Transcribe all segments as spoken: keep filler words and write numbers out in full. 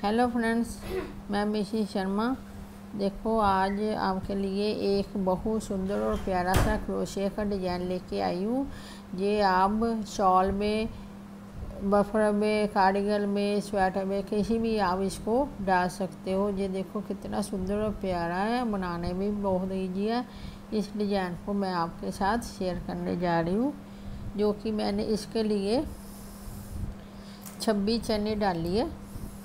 Hello friends, मैं मिशी शर्मा। देखो, आज आपके लिए एक बहुत सुंदर और प्यारा सा क्रोशिया का डिज़ाइन लेके आई हूँ। ये आप शॉल में, बफर में, कार्डिगन में, स्वेटर में, किसी भी आप इसको डाल सकते हो। ये देखो कितना सुंदर और प्यारा है, बनाने में भी बहुत ईजी है। इस डिज़ाइन को मैं आपके साथ शेयर करने जा रही हूँ, जो कि मैंने इसके लिए छब्बीस चने डाली है।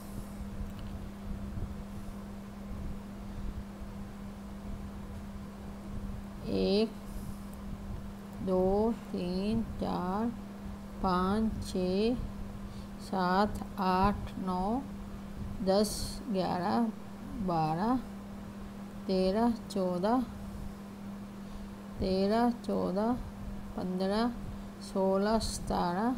एक, दो, तीन, चार, पाँच, छः, सात, आठ, नौ, दस, ग्यारह, बारह, तेरह, चौदह, तेरह, चौदह, पंद्रह, सोलह, सतारह,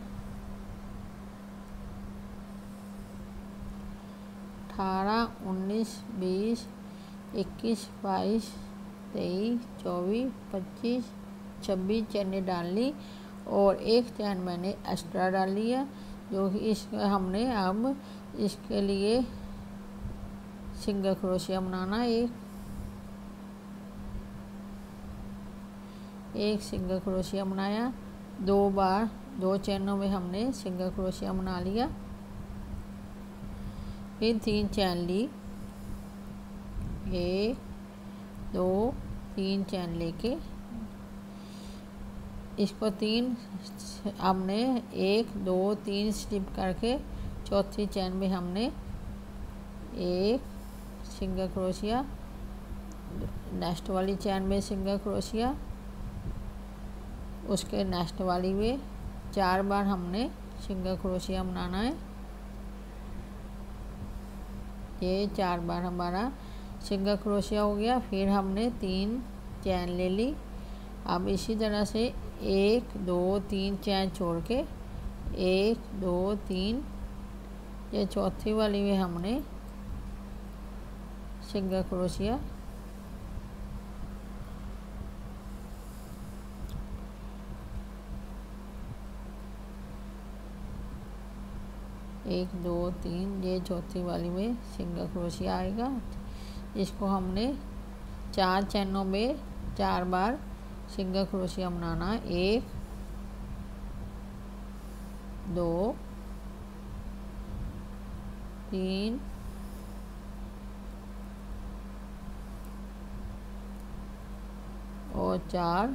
अठारह, उन्नीस, बीस, इक्कीस, बाईस, तेईस, चौबीस, पच्चीस, छब्बीस चने डाल ली और एक चैन मैंने एक्स्ट्रा डाल लिया, जो कि इस हमने अब इसके लिए सिंगल क्रोशिया बनाना। एक एक सिंगल क्रोशिया बनाया, दो बार दो चैनों में हमने सिंगल क्रोशिया बना लिया। फिर तीन चैन ली, एक, दो, तीन चैन लेके इसको तीन हमने एक, दो, तीन स्टिप करके चौथी चैन में हमने एक सिंगल क्रोशिया, नेक्स्ट वाली चैन में सिंगल क्रोशिया, उसके नेक्स्ट वाली में चार बार हमने सिंगल क्रोशिया बनाना है। ये चार बार हमारा सिंगल क्रोशिया हो गया। फिर हमने तीन चैन ले ली। अब इसी तरह से एक, दो, तीन चैन छोड़ के एक, दो, तीन, ये चौथी वाली में हमने सिंगल क्रोशिया, एक, दो, तीन, ये चौथी वाली में सिंगल क्रोशिया आएगा। इसको हमने चार चैनों में चार बार सिंगल क्रोशिया बनाना। एक, दो, तीन, और चार,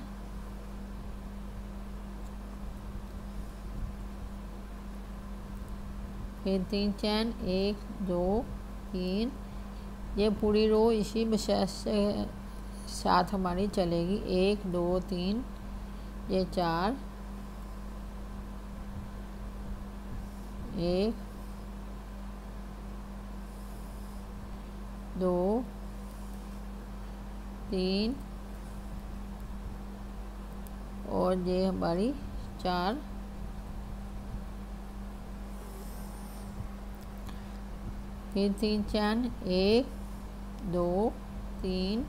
फिर तीन चैन, एक, दो, तीन, ये पूरी रो इसी विशेष से साथ हमारी चलेगी। एक, दो, तीन, ये चार, एक, दो, तीन, और ये हमारी चार, फिर तीन चैन, एक, दो, तीन,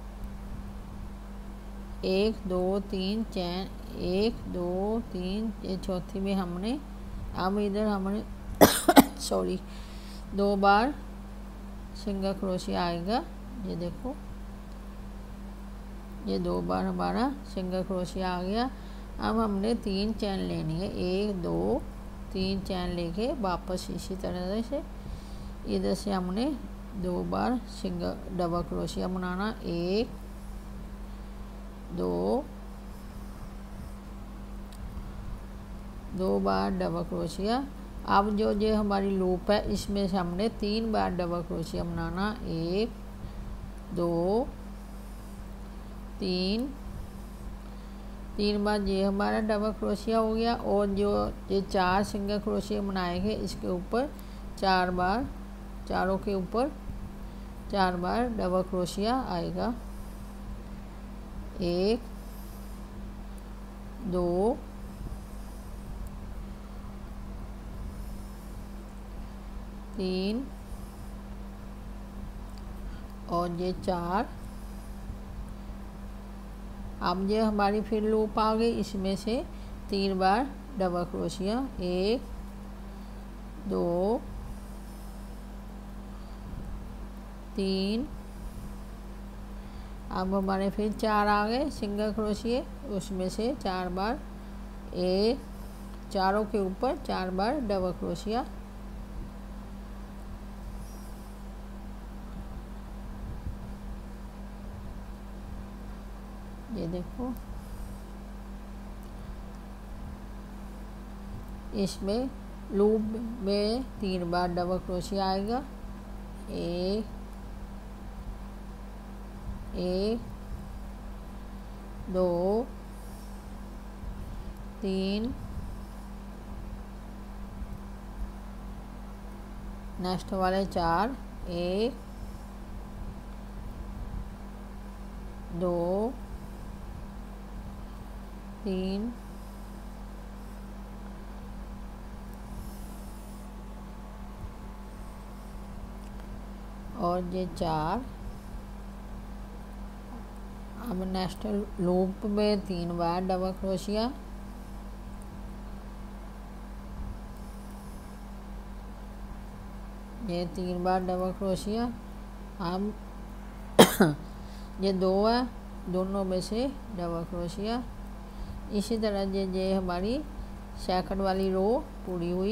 एक, दो, तीन चैन, एक, दो, तीन, ये चौथी में हमने अब इधर हमने सॉरी दो बार सिंगल क्रोशिया आएगा। ये देखो, ये दो बार हमारा सिंगल क्रोशिया आ गया। अब हमने तीन चैन लेनी है। एक, दो, तीन चैन लेके वापस इसी तरह से इधर से हमने दो बार सिंगल डबल क्रोशिया बनाना। एक, दो, दो बार डबल क्रोशिया। अब जो जो हमारी लूप है, इसमें से हमने तीन बार डबल क्रोशिया बनाना। एक, दो, तीन, तीन बार ये हमारा डबल क्रोशिया हो गया। और जो ये चार सिंगल क्रोशिया बनाएंगे, इसके ऊपर चार बार, चारों के ऊपर चार बार डबल क्रोशिया आएगा। एक, दो, तीन, और ये चार। अब ये हमारी फिर लूप आ गई, इसमें से तीन बार डबल क्रोशिया। एक, दो, तीन। अब हमारे फिर चार आ गए सिंगल क्रोशिए, उसमें से चार बार एक, चारों के ऊपर चार बार डबल क्रोशिया। ये देखो, इसमें लूप में तीन बार डबल क्रोशिया आएगा। एक, एक, दो, तीन, नेक्स्ट वाले चार, एक, दो, तीन, और ये चार। अब नेक्स्ट लूप में तीन बार डबल क्रोशिया। ये तीन बार डबल क्रोशिया। अब ये दो है, दोनों में से डबल क्रोशिया। इसी तरह ये ये हमारी सेकंड वाली रो पूरी हुई।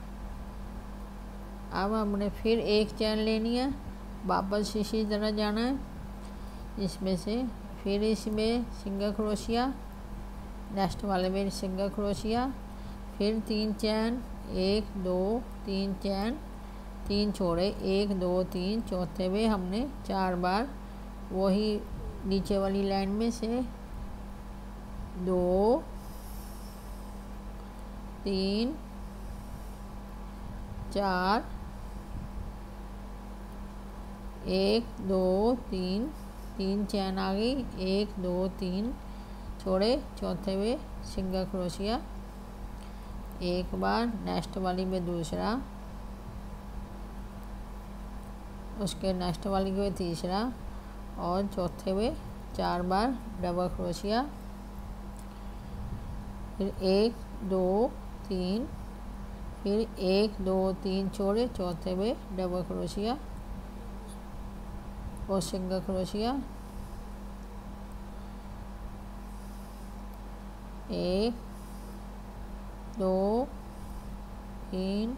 अब हमने फिर एक चैन लेनी है, वापस इसी तरह जाना है। इसमें से फिर इसमें सिंगल क्रोशिया, नेक्स्ट वाले में सिंगल क्रोशिया, फिर तीन चैन, एक दो तीन चैन, तीन छोड़े, एक दो तीन, चौथे में हमने चार बार वही नीचे वाली लाइन में से दो, तीन, चार, एक दो तीन, तीन चैन आ गई, एक दो तीन छोड़े, चौथे में सिंगल क्रोशिया एक बार, नेक्स्ट वाली में दूसरा, उसके नेक्स्ट वाली में तीसरा, और चौथे में चार बार डबल क्रोशिया। फिर एक दो तीन, फिर एक दो तीन छोड़े, चौथे में डबल क्रोशिया और सिंगल क्रोशिया। एक दो तीन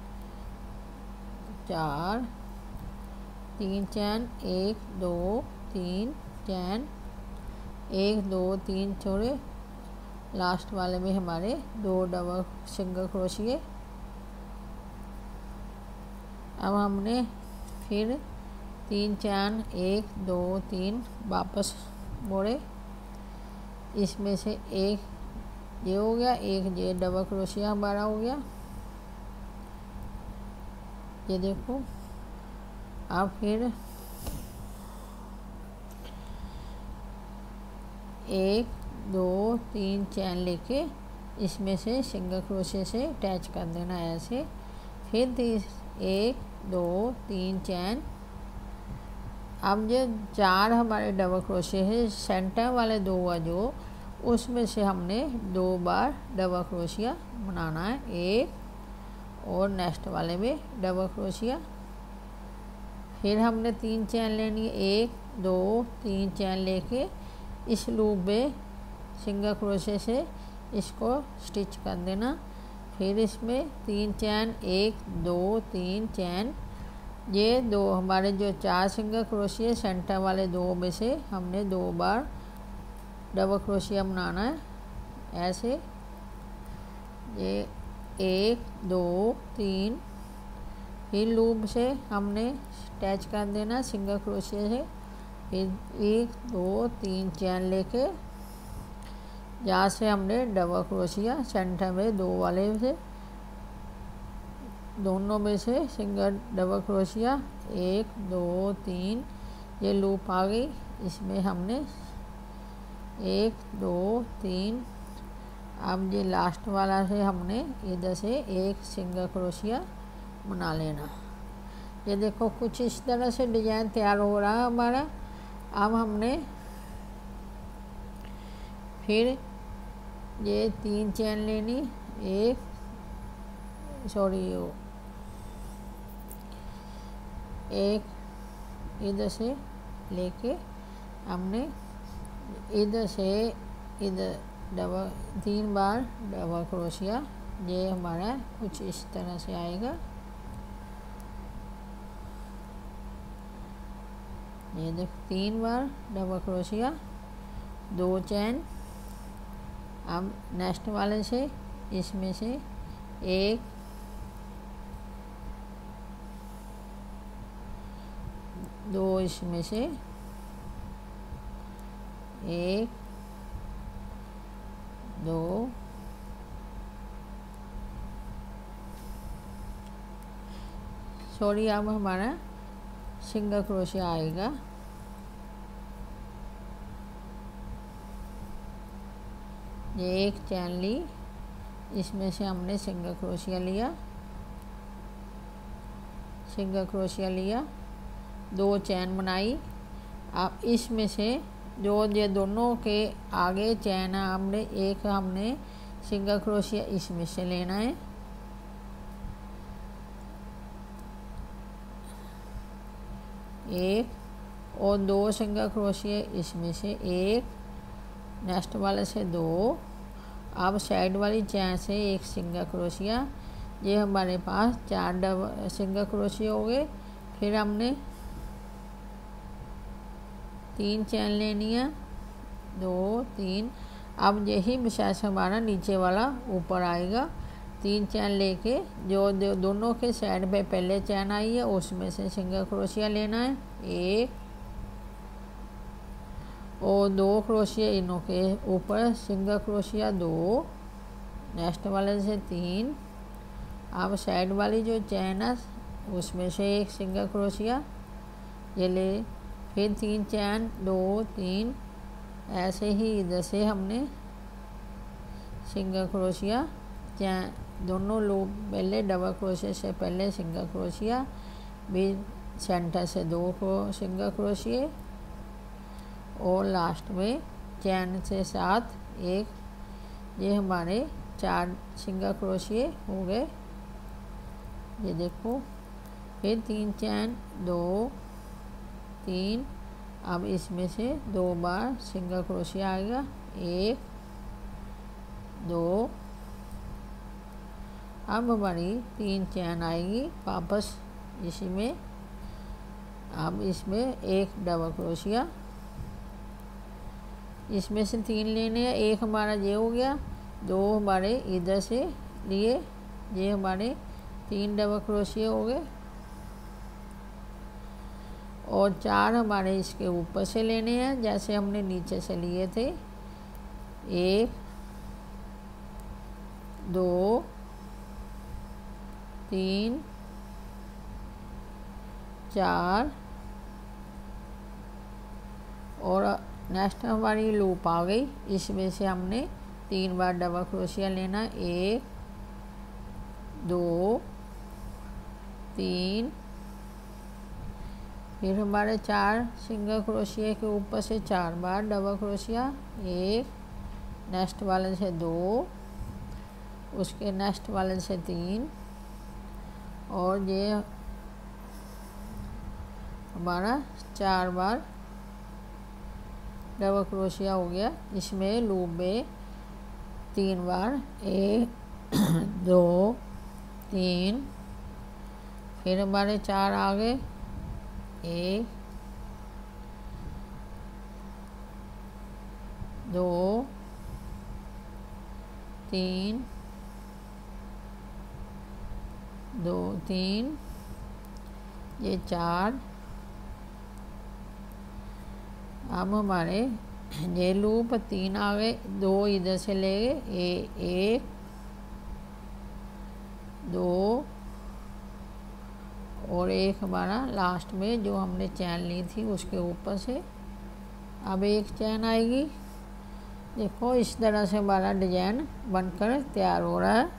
चार, तीन चैन, एक दो तीन चैन, एक दो तीन छोड़े, लास्ट वाले में हमारे दो डबल सिंगल क्रोशिए। अब हमने फिर तीन चैन, एक दो तीन वापस मोड़े, इसमें से एक ये हो गया, एक ये डबल क्रोशिया हमारा हो गया। ये देखो, अब फिर एक दो तीन चैन लेके इसमें से सिंगल क्रोशिया से अटैच कर देना ऐसे। फिर तीस एक दो तीन चैन। अब जो चार हमारे डबल क्रोशिया है, सेंटर वाले दो है जो, उसमें से हमने दो बार डबल क्रोशिया बनाना है, एक और नेक्स्ट वाले में डबल क्रोशिया। फिर हमने तीन चैन लेनी है, एक दो तीन चैन लेके इस लूप में सिंगल क्रोशिया से इसको स्टिच कर देना। फिर इसमें तीन चैन, एक दो तीन चैन, ये दो हमारे जो चार सिंगल क्रोशिया सेंटर वाले दो में से हमने दो बार डबल क्रोशिया बनाना है ऐसे। ये एक दो तीन, फिर लूप से हमने अटैच कर देना सिंगल क्रोशिया से। फिर एक दो तीन चैन लेके यहाँ से हमने डबल क्रोशिया सेंटर में दो वाले से दोनों में से सिंगल डबल क्रोशिया, एक दो तीन, ये लूप आ गई। इसमें हमने एक दो तीन, अब ये लास्ट वाला से हमने इधर से एक सिंगल क्रोशिया बना लेना। ये देखो कुछ इस तरह से डिज़ाइन तैयार हो रहा है हमारा। अब हमने फिर ये तीन चैन लेनी, एक सॉरी एक इधर से लेके हमने इधर से इधर डबल तीन बार डबल क्रोशिया। ये हमारा कुछ इस तरह से आएगा। ये देखो तीन बार डबल क्रोशिया, दो चैन। अब नेक्स्ट वाले से इसमें से एक, दो, इसमें से एक, दो, सॉरी अब हमारा सिंगल क्रोशिया आएगा। ये एक चैन ली, इसमें से हमने सिंगल क्रोशिया लिया, सिंगल क्रोशिया लिया, दो चैन बनाई। अब इसमें से जो ये दोनों के आगे चैन है, हमने एक हमने सिंगल क्रोशिया इसमें से लेना है। एक और दो सिंगल क्रोशिया इसमें से एक, नेक्स्ट वाले से दो। अब साइड वाली चैन से एक सिंगल क्रोशिया। ये हमारे पास चार डबल सिंगल क्रोशिया हो गए। फिर हमने तीन चैन लेनी है, दो, तीन। अब यही विशेष हमारा नीचे वाला ऊपर आएगा। तीन चैन लेके जो, जो दोनों के साइड पे पहले चैन आई है उसमें से सिंगल क्रोशिया लेना है, एक और दो क्रोशिया इनों के ऊपर सिंगल क्रोशिया, दो, नेक्स्ट वाले से तीन। अब साइड वाली जो चैन है उसमें से एक सिंगल क्रोशिया ये ले। फिर तीन चैन, दो, तीन, ऐसे ही इधर से हमने सिंगल क्रोशिया चैन दोनों लूप पहले डबल क्रोशिया से पहले सिंगल क्रोशिया, फिर सेंटर से दो को सिंगल क्रोशिया और लास्ट में चैन से साथ एक। ये हमारे चार सिंगल क्रोशिया हो गए। ये देखो फिर तीन चैन, दो, तीन। अब इसमें से दो बार सिंगल क्रोशिया आएगा, एक, दो। अब हमारी तीन चैन आएगी वापस इसी में। अब इसमें एक डबल क्रोशिया, इसमें से तीन लेने हैं। एक हमारा ये हो गया, दो हमारे इधर से लिए, ये हमारे तीन डबल क्रोशिया हो गए और चार हमारे इसके ऊपर से लेने हैं जैसे हमने नीचे से लिए थे। एक, दो, तीन, चार और नेक्स्ट हमारी लूप आ गई। इसमें से हमने तीन बार डबल क्रोशिया लेना, एक, दो, तीन। फिर हमारे चार सिंगल क्रोशिया के ऊपर से चार बार डबल क्रोशिया, एक, नेक्स्ट वाले से दो, उसके नेक्स्ट वाले से तीन और ये हमारा चार बार डबल क्रोशिया हो गया। इसमें लूप में तीन बार, एक, दो, तीन। फिर हमारे चार आ गए, एक, दो, तीन, दो, तीन, ये चार। अब हमारे ये लूप तीन आ गए, दो इधर से ले गए, एक, दो और एक हमारा लास्ट में जो हमने चैन ली थी उसके ऊपर से अब एक चैन आएगी। देखो इस तरह से हमारा डिजाइन बनकर तैयार हो रहा है।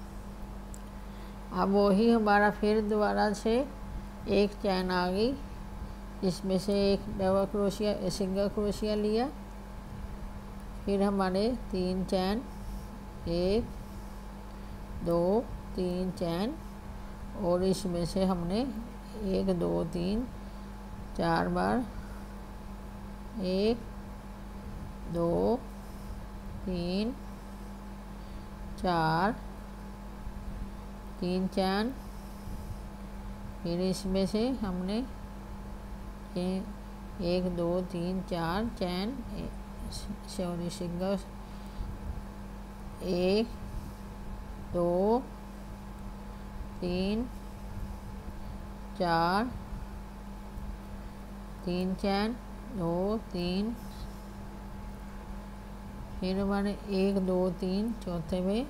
अब वही हमारा फिर दोबारा से एक चैन आ गई, इसमें से एक डबल क्रोशिया सिंगल क्रोशिया लिया। फिर हमारे तीन चैन, एक, दो, तीन चैन और इसमें से हमने एक, दो, तीन, चार बार, एक दो तीन चार, तीन चैन। फिर इसमें से हमने एक दो तीन चार चैन सॉरी सिंगल, एक दो तीन चार, तीन चैन, दो तीन, फिर हमारे एक दो तीन चौथे में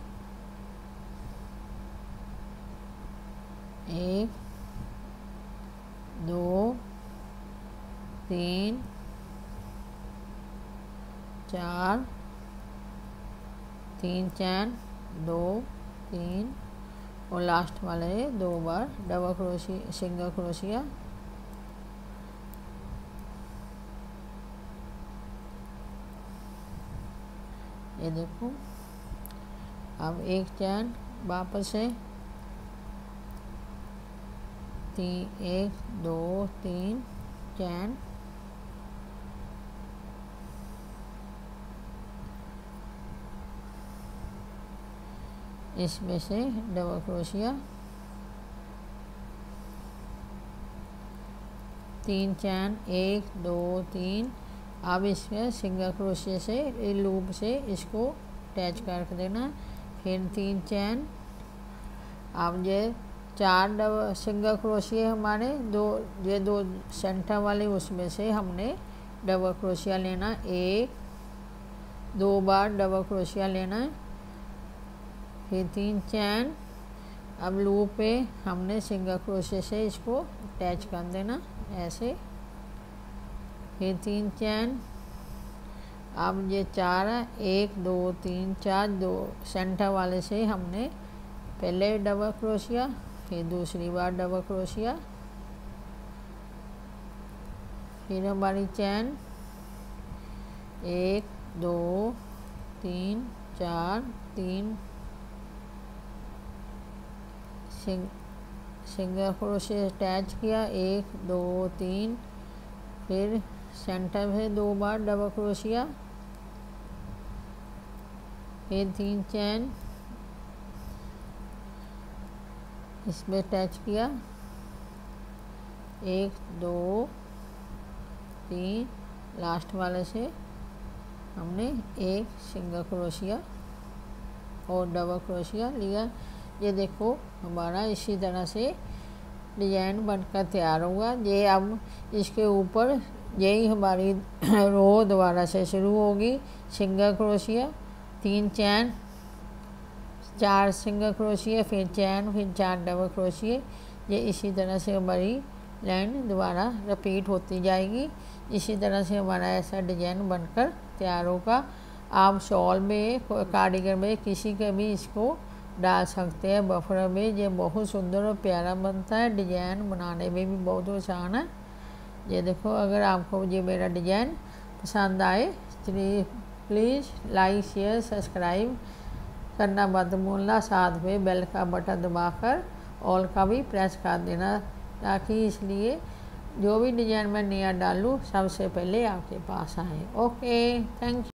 एक दो तीन चार, तीन चैन, दो तीन, और लास्ट वाले दो बार डबल क्रोशिया सिंगल क्रोशिया। ये देखो, अब एक चैन वापस से तीन, एक दो तीन चैन, इसमें से डबल क्रोशिया, तीन चैन, एक दो तीन। अब इसमें सिंगल क्रोशिया से लूप से इसको अटैच कर देना। फिर तीन चैन, अब ये चार डबल सिंगल क्रोशिया हमारे दो, ये दो सेंटर वाले उसमें से हमने डबल क्रोशिया लेना, एक दो बार डबल क्रोशिया लेना। फिर तीन चैन, अब लूप पे हमने सिंगल क्रोशिया से इसको अटैच कर देना ऐसे। फिर तीन चैन, अब ये चार है, एक दो तीन चार, दो सेंटर वाले से हमने पहले डबल क्रोशिया, फिर दूसरी बार डबल क्रोशिया, फिर हमारी चैन एक दो तीन चार, तीन सिंग सिंगल क्रोशिया अटैच किया, एक दो तीन, फिर सेंटर में दो बार डबल क्रोशिया, फिर तीन चैन, इसमें अटैच किया, एक दो तीन, लास्ट वाले से हमने एक सिंगल क्रोशिया और डबल क्रोशिया लिया। ये देखो हमारा इसी तरह से डिजाइन बनकर तैयार होगा। ये अब इसके ऊपर यही हमारी रो दोबारा से शुरू होगी। सिंगल क्रोशिया, तीन चैन, चार सिंगल क्रोशिया, फिर चैन, फिर चार डबल क्रोशिया। ये इसी तरह से हमारी लाइन दोबारा रिपीट होती जाएगी। इसी तरह से हमारा ऐसा डिजाइन बनकर तैयार होगा। आप शॉल में, कार्डिगन में, किसी के भी इसको डाल सकते हैं, बफर में। ये बहुत सुंदर और प्यारा बनता है, डिजाइन बनाने में भी बहुत आसान है। ये देखो, अगर आपको ये मेरा डिजाइन पसंद आए तो प्लीज़ लाइक शेयर सब्सक्राइब करना मत भूलना। साथ में बेल का बटन दबाकर ऑल का भी प्रेस कर देना, ताकि इसलिए जो भी डिजाइन मैं नया डालूँ सबसे पहले आपके पास आए। Okay, thank you.